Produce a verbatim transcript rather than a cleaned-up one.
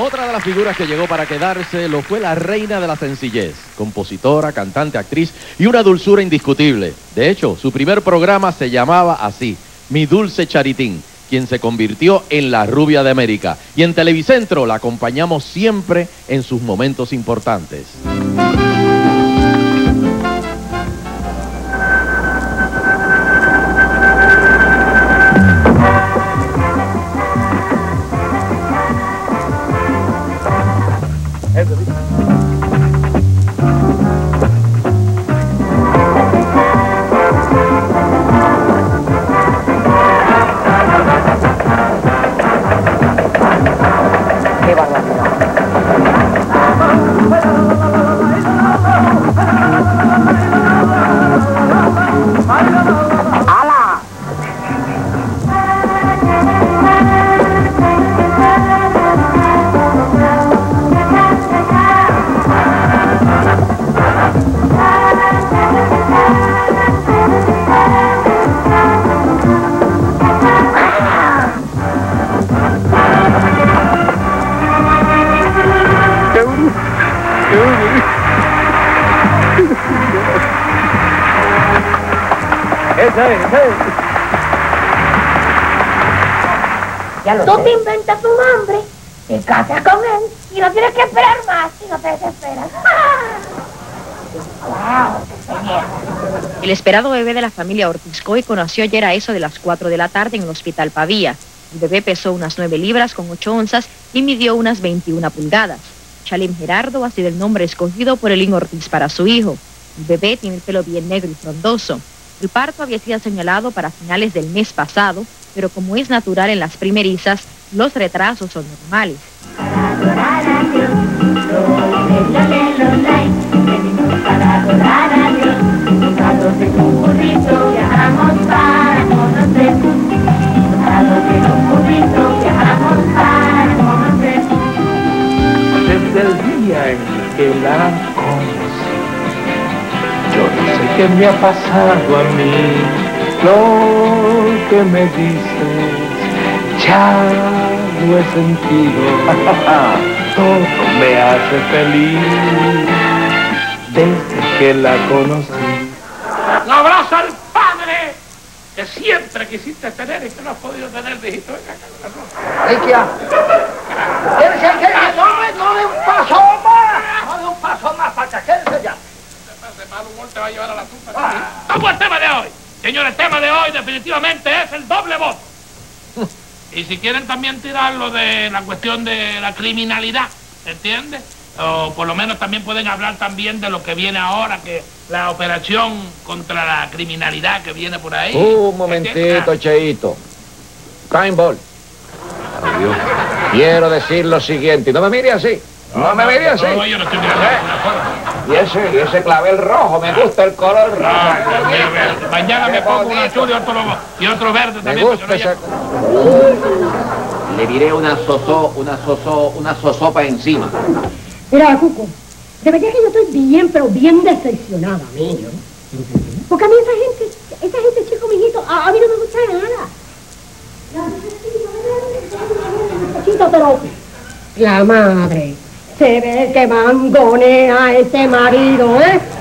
Otra de las figuras que llegó para quedarse lo fue la reina de la sencillez, compositora, cantante, actriz y una dulzura indiscutible. De hecho, su primer programa se llamaba así, Mi Dulce Charitín, quien se convirtió en la rubia de América. Y en Televicentro la acompañamos siempre en sus momentos importantes. Tú te inventas tu nombre, te casas con él y no tienes que esperar más y no te desesperas. El esperado bebé de la familia Ortizcoy conoció ayer a eso de las cuatro de la tarde en el Hospital Pavía. El bebé pesó unas nueve libras con ocho onzas y midió unas veintiuna pulgadas. Chalim Gerardo ha sido el nombre escogido por Elín Ortiz para su hijo. El bebé tiene el pelo bien negro y frondoso. El parto había sido señalado para finales del mes pasado, pero como es natural en las primerizas, los retrasos son normales. Desde el día en que la conocí, yo no sé qué me ha pasado a mí. Lo que me dices ya lo he sentido. Todo me hace feliz desde que la conocí. Un abrazo al padre que siempre quisiste tener y que no has podido tener, viejito. Riquia, quédese, quédese, no, no de un paso más, no de un paso más para que quédese ya. De mal humor te va a llevar a la tumba. ¿Cómo es el tema de hoy? Señor, el tema de hoy definitivamente es el doble voto. Y si quieren también tirarlo de la cuestión de la criminalidad, ¿entiendes? O por lo menos también pueden hablar también de lo que viene ahora, que la operación contra la criminalidad que viene por ahí. Uh, un momentito, Cheito. Cainball. Adiós. Quiero decir lo siguiente, y no me mire así. No, no me mire así. No, yo no estoy mirando de una forma. Y ese, y ese clavel rojo, me gusta el color rojo. Ah, mañana me pongo un azul y otro, y otro verde me también. Gusta ese... Le diré una sosó, una sosó, una sosopa encima. Mira, Cuco, de verdad que yo estoy bien, pero bien decepcionada, niño. Porque a mí esa gente, esa gente, chico, mijito, a, a mí no me gusta nada. Pero la madre se ve que mangonea a ese marido, ¿eh?